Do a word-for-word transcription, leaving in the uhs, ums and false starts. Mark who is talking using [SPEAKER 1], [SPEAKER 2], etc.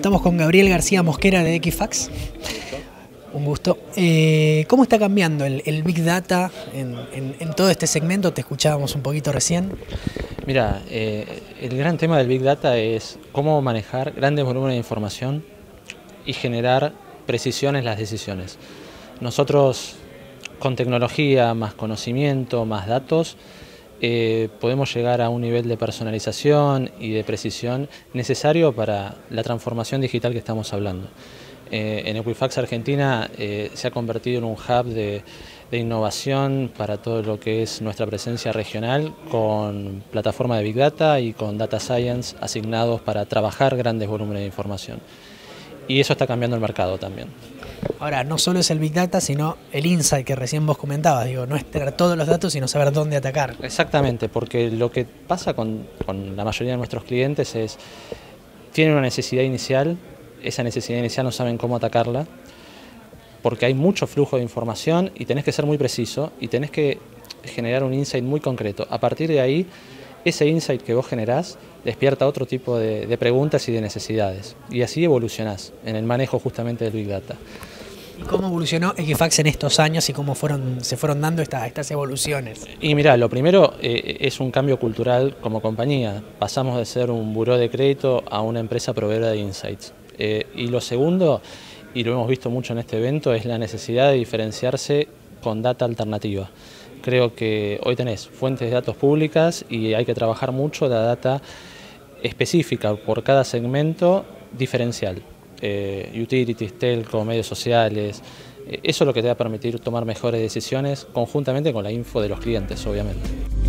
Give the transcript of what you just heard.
[SPEAKER 1] estamos con Gabriel García Mosquera de Equifax. Un gusto. Eh, ¿Cómo está cambiando el, el Big Data en, en, en todo este segmento? Te escuchábamos un poquito recién.
[SPEAKER 2] Mira, eh, el gran tema del Big Data es cómo manejar grandes volúmenes de información y generar precisión en las decisiones. Nosotros, con tecnología, más conocimiento, más datos, eh, podemos llegar a un nivel de personalización y de precisión necesario para la transformación digital que estamos hablando. Eh, en Equifax Argentina eh, se ha convertido en un hub de, de innovación para todo lo que es nuestra presencia regional, con plataforma de Big Data y con Data Science asignados para trabajar grandes volúmenes de información. Y eso está cambiando el mercado también.
[SPEAKER 1] Ahora, no solo es el Big Data, sino el insight que recién vos comentabas. Digo, no es tener todos los datos, sino saber dónde atacar.
[SPEAKER 2] Exactamente, porque lo que pasa con, con la mayoría de nuestros clientes es, tienen una necesidad inicial, esa necesidad inicial no saben cómo atacarla, porque hay mucho flujo de información y tenés que ser muy preciso y tenés que generar un insight muy concreto. A partir de ahí, ese insight que vos generás despierta otro tipo de, de preguntas y de necesidades. Y así evolucionás en el manejo justamente del Big Data.
[SPEAKER 1] ¿Y cómo evolucionó Equifax en estos años y cómo fueron, se fueron dando esta, estas evoluciones?
[SPEAKER 2] Y mirá, lo primero eh, es un cambio cultural como compañía. Pasamos de ser un buró de crédito a una empresa proveedora de insights. Eh, y lo segundo, y lo hemos visto mucho en este evento, es la necesidad de diferenciarse con data alternativa. Creo que hoy tenés fuentes de datos públicas y hay que trabajar mucho la data específica por cada segmento diferencial. Eh, utilities, telco, medios sociales, eh, eso es lo que te va a permitir tomar mejores decisiones conjuntamente con la info de los clientes, obviamente.